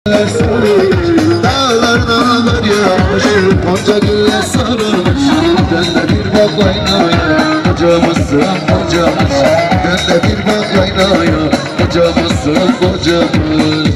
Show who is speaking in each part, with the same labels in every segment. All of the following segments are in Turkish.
Speaker 1: Dağlar dağlar yağmış, onca güller sarılmış. Dön de bir bak aynaya, kocamızsın kocamız. Dön de bir bak aynaya, kocamızsın kocamız.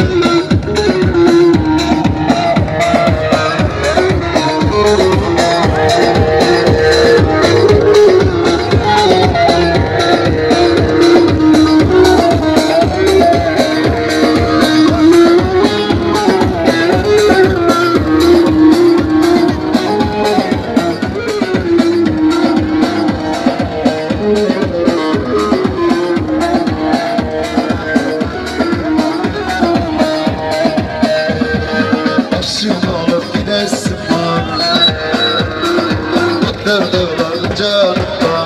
Speaker 1: Dağlar canımda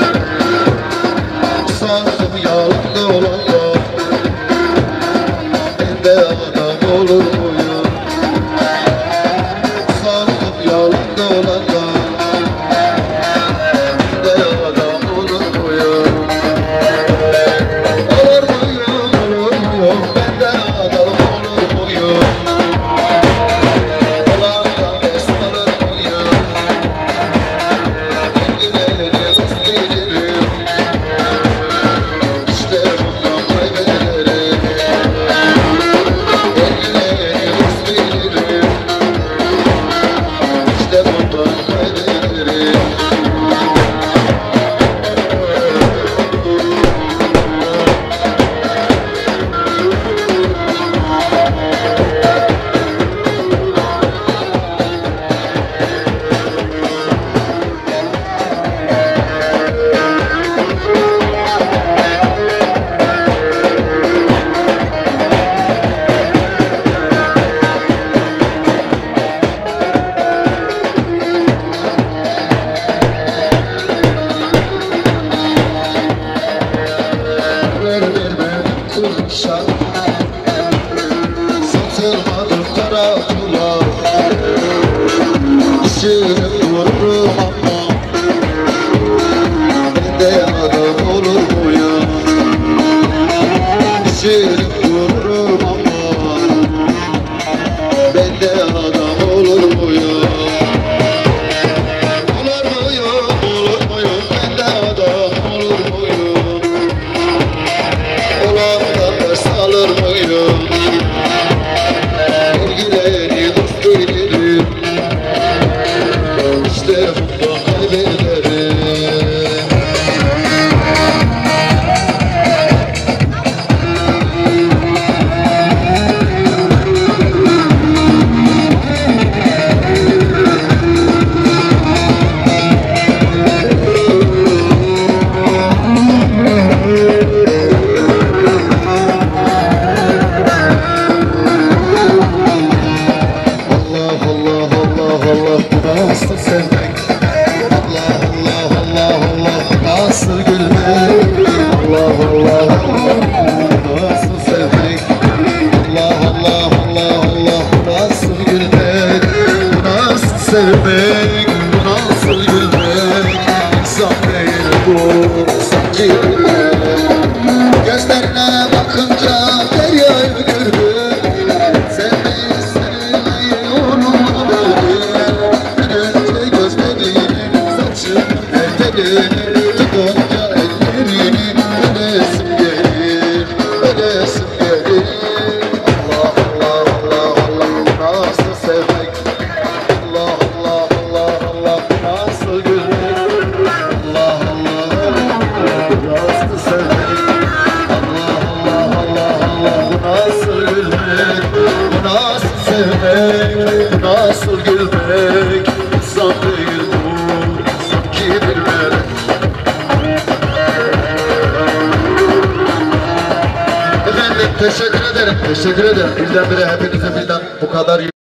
Speaker 1: sandım yalnız olanlar. Ben de adam olur muyum? Sandım yalnız olanlar. Ben de adam olur muyum? Olur muyum, olur muyum? Ben de adam olur muyum? Olandan bes alır muyum? Satılmadım tarafına, işini vururum ama ben de adam olur muyum? İşini vururum ama ben de adam olur muyum? Olur muyum, olur muyum? Ben de adam olur muyum? Olandan ders alır muyum? Bilgileri dost bilirim, İşte bundan kaybederim. Nasıl sevmek, Allah Allah Allah Allah, nasıl gülmek, Allah Allah Allah, nasıl sevmek, Allah Allah Allah Allah, nasıl gülmek, nasıl sevmek, nasıl gülmek, insan değil bu, sanki gözlerine bakınca deryayı gördüm, sevmeyi sevmeyi unutmadım. Tutunca ellerini ölesim gelir, ölesim gelir. Allah Allah Allah Allah, nasıl sevmek, Allah Allah Allah Allah, nasıl gülmek, Allah Allah nasıl sevmek, Allah Allah Allah Allah, nasıl gülmek, nasıl sevmek, nasıl gülmek, insan değil bu. Teşekkür ederim. Birdenbire hepinize birden bu kadar